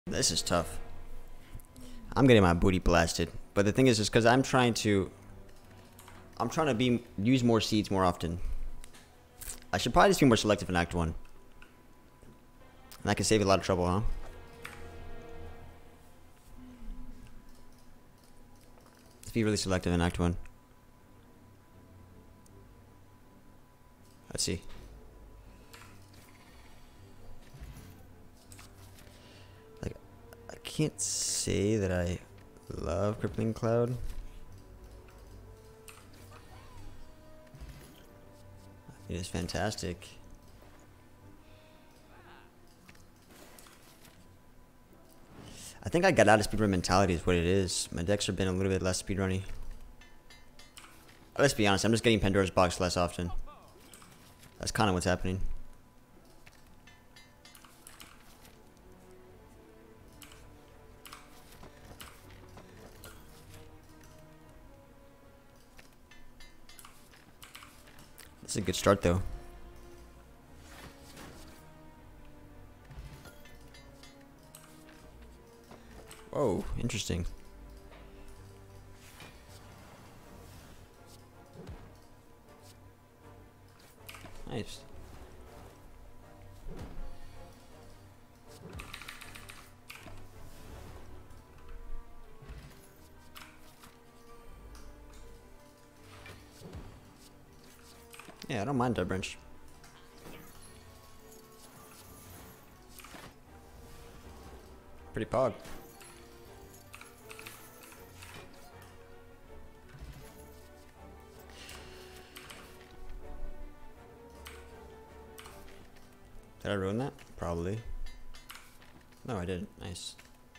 This is tough. I'm getting my booty blasted. But the thing is because I'm trying to use more seeds more often. I should probably just be more selective in Act 1. And that can save you a lot of trouble, huh? Let's be really selective in Act 1. Let's see. Like, I can't say that I love Crippling Cloud. It is fantastic. I think I got out of speedrun mentality is what it is. My decks have been a little bit less speedrunny. Let's be honest, I'm just getting Pandora's Box less often. That's kind of what's happening. This is a good start though. Whoa, interesting. Nice. Yeah, I don't mind that branch. Pretty pog. Did I ruin that? Probably. No, I didn't. Nice.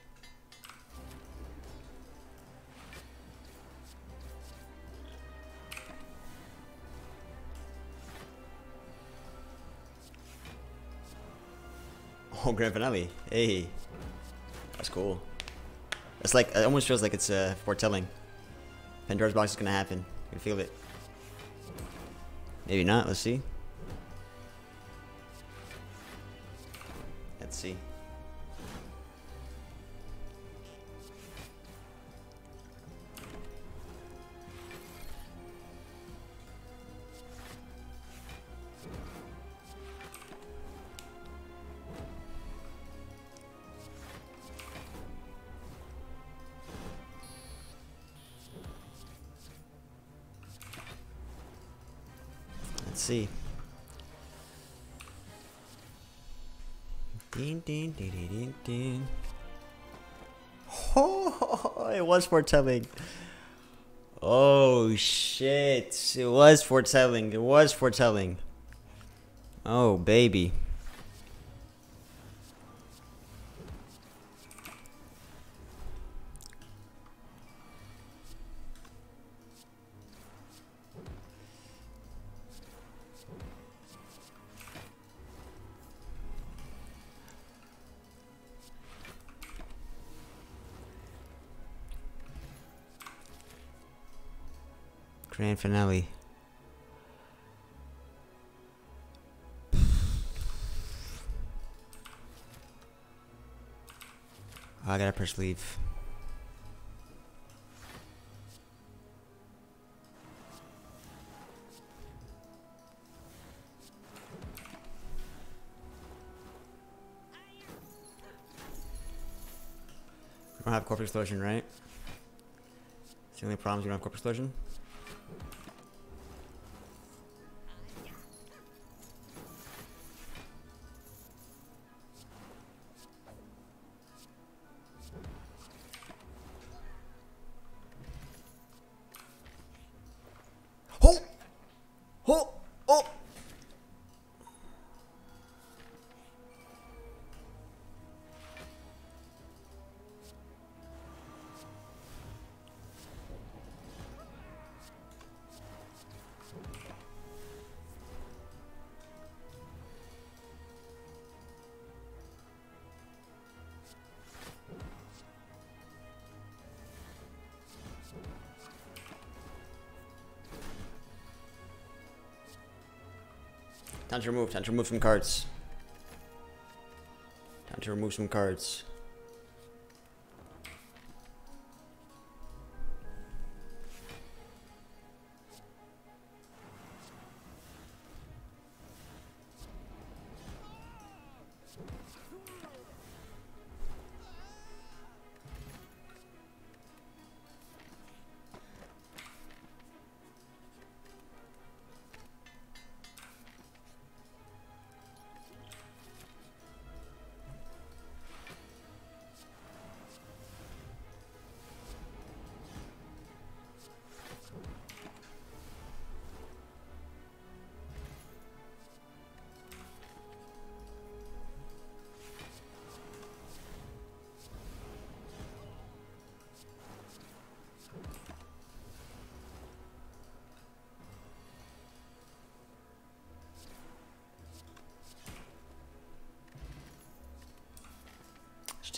Oh, grand finale. Hey. That's cool. It's like, it almost feels like it's foretelling. Pandora's Box is gonna happen. You can feel it. Maybe not. Let's see. Let's see. Let's see. Ding, ding, ding, ding, ding, ding. Oh, it was foretelling. Oh shit! It was foretelling. It was foretelling. Oh baby. Grand finale. I gotta press leave. We don't have corpse explosion, right? It's the only problem is we don't have corpse explosion. Oh! Oh! Oh! Time to remove some cards. Time to remove some cards.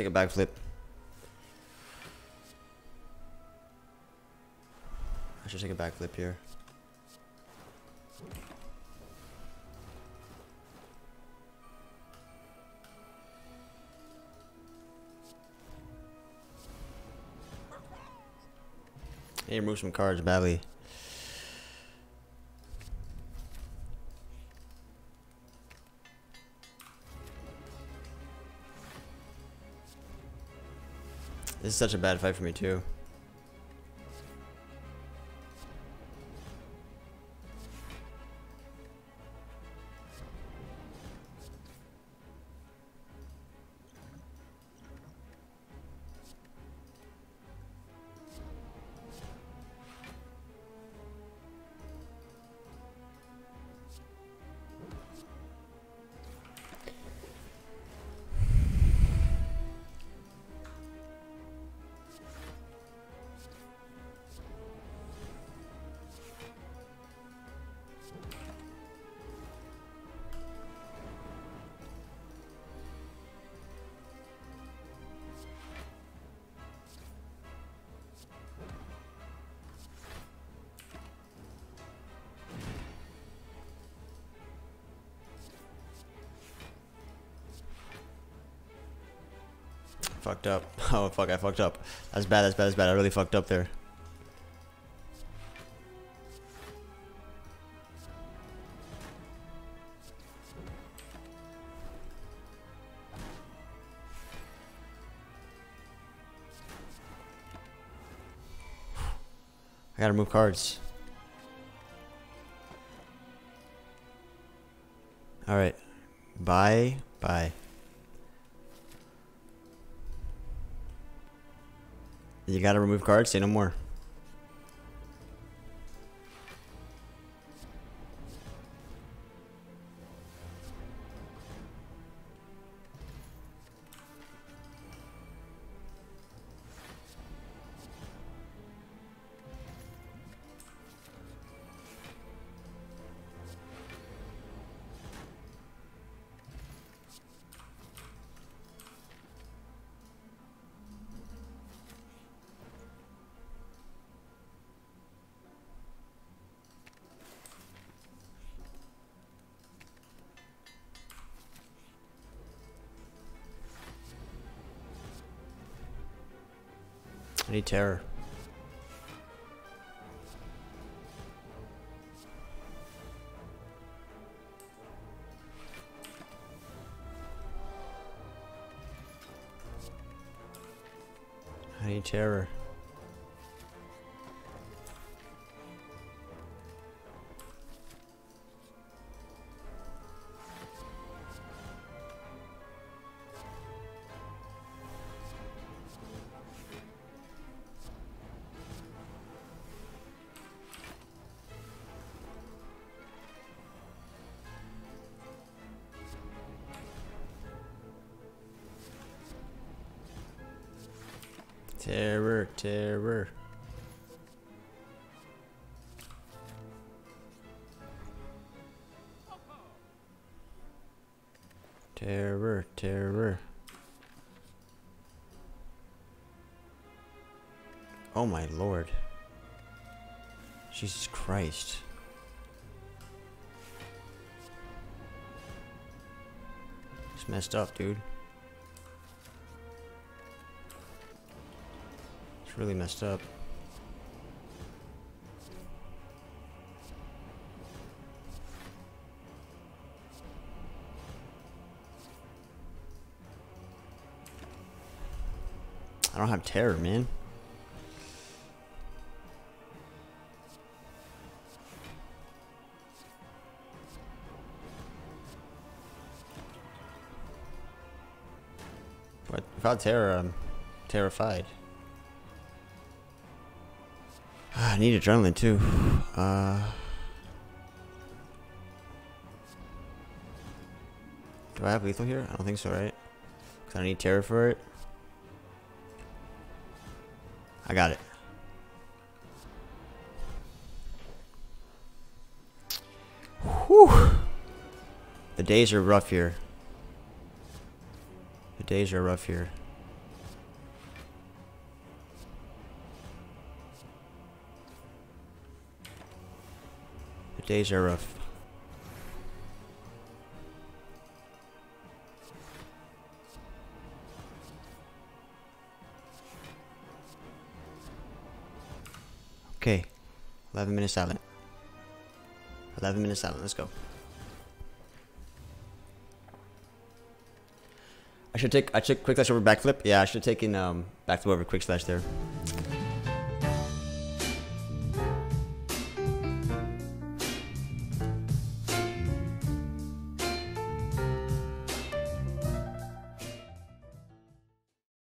take a backflip. I should take a backflip here. Hey, remove some cards badly. This is such a bad fight for me too. Fucked up. Oh fuck, I fucked up. That's bad, that's bad, that's bad. I really fucked up there. I gotta move cards. Alright. Bye. Bye. You gotta remove cards, say no more. I need terror. I need terror. Terror, terror. Terror, terror. Oh my lord. Jesus Christ. It's messed up, dude. It's really messed up. I don't have terror, man. But without terror, I'm terrified. I need adrenaline too. Do I have lethal here? I don't think so, right? Cause I need terror for it. I got it. Whew. The days are rough here. The days are rough here. The days are rough. Okay. 11 minutes silent. 11 minutes silent. Let's go. I took quick slash over backflip. Yeah, I should have taken backflip over quick slash there.